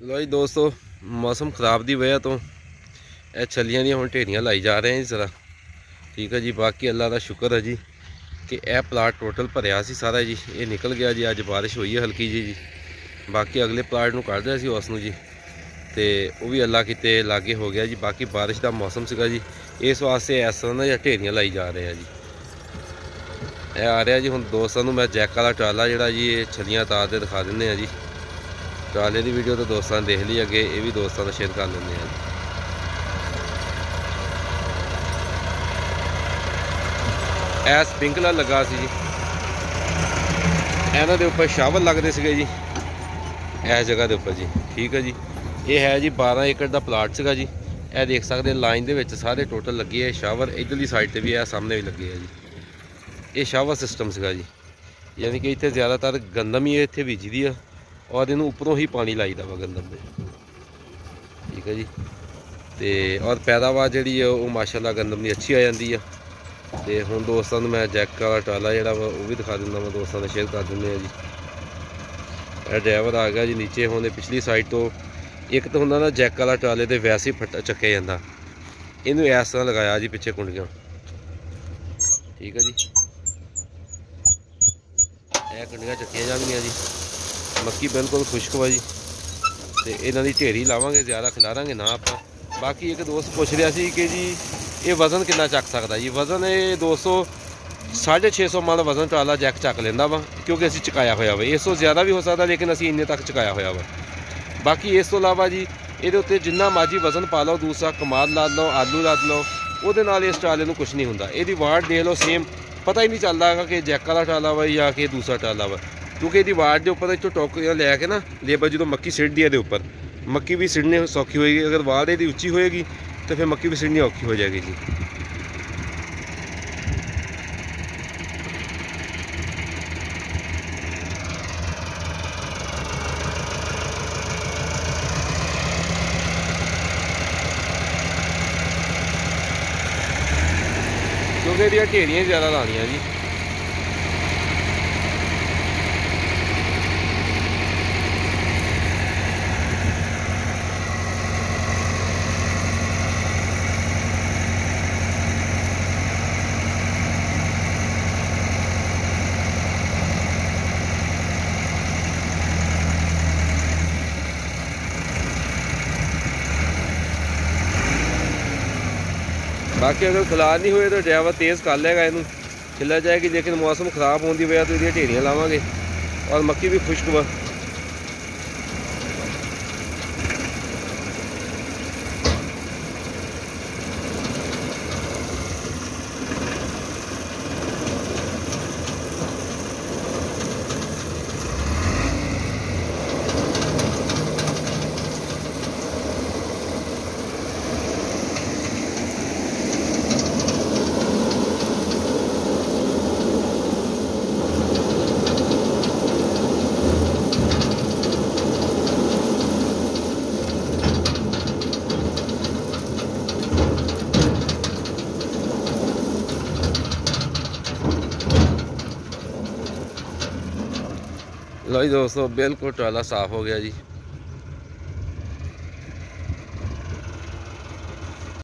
लो जी दोस्तों, मौसम खराब की वजह तो यह छलियां दी हुण ढेरियां लाई जा रहे हैं जी जरा। ठीक है जी, बाकी अल्लाह का शुक्र है जी कि यह प्लाट टोटल भरिया सी सारा जी, ये निकल गया जी। अज बारिश हुई है हल्की जी। बाकी अगले प्लाट नूं कढ़ रहा सी उस नूं जी, तो वह भी अल्लाह किते लागे हो गया जी। बाकी बारिश का मौसम सीगा जी, इस वास्ते इस तरह ना ढेरियां लाई जा रहे हैं जी। यह आ रहा जी। हुण दोस्तों मैं जैक वाला ट्राला जिहड़ा जी छलियां तार के दिखा दिंदे हैं जी। ट्राले की वीडियो तो दोस्तों ने देख ली अगे, ये भी दोस्तों को शेयर कर लेंगे हैं। यह स्प्रिंकलर लगा सी जी, इन्हों के उपर शावर लगते थे जी इस जगह के उपर जी। ठीक है जी, ये है जी 12 एकड़ का प्लाट सीगा जी। यह देख सकते हैं लाइन के सारे टोटल लगे है शावर। इधरली साइड पर भी है, सामने भी लगे है जी। ये शावर सिस्टम सीगा जी, यानी कि इतने ज़्यादातर गंदम ही इतने बीजी दी है और इनू उपरों ही पानी लाईदा वा गंदम में। ठीक है जी, तो और पैदावार जी वो माशाअल्लाह गंदम की अच्छी आ जाती है। तो हुण दोस्तों मैं जैक वाला ट्राला जोड़ा वा वो भी दिखा दिंदा, मैं दोस्तों ने शेयर कर दें जी। यह ड्राइवर आ गया जी नीचे। हुण पिछली साइड तो एक तो होंगे ना जैक वाला ट्राले तो वैसे ही फट चक्या जाता, इनू इस तरह लगाया जी पिछे कुंडियां। ठीक है जी, यह कुंडियां चक्कियां जाएंगियां जी। मक्की बिल्कुल खुश्क वा जी, तो इन्हों की ढेरी लावांगे, ज़्यादा खिलारांगे ना आप। बाकी एक दोस्त पूछ रहा सी कि जी ये वज़न कितना चक सकता जी। वज़न ये 200-650 मन वज़न ट्राला जैक चक लेंदा वा, क्योंकि असीं चकाया होया वा। इस तो ज़्यादा भी हो सकता, लेकिन असीं इन्ने तक चकाया होया वा। बाकी इस तो इलावा जी ये उत्ते जिन्ना मर्जी वज़न पा लो, दूसरा कमाद ला लो, आलू ला लो, वो नाल इस ट्राले नूं कुछ नहीं हुंदा। इहदी वाट देख लो सेम, पता ही नहीं चलता कि जैक वाला ट्राला वा या कि दूसरा ट्राला वा, क्योंकि यदि वाट के उपर इतों टोकरियां लैके ना लेबर जो मक्की सिड़दी है उपर, मक्की भी सिड़ने सौखी होएगी। अगर वाट यदि उच्ची होएगी तो फिर मक्की भी सिड़नी औखी हो जाएगी जी। क्योंकि ये ढेरियां ज़्यादा लानियां जी। बाकी अगर खिलार नहीं हुए तो ड्राइवर तेज़ कर लेगा, इनू खिला जाएगी। लेकिन मौसम खराब होने की वजह तो ये ढेरियां लावांगे और मक्की भी खुश्क वा। लो जी दोस्तों, बिल्कुल ट्राला साफ़ हो गया जी।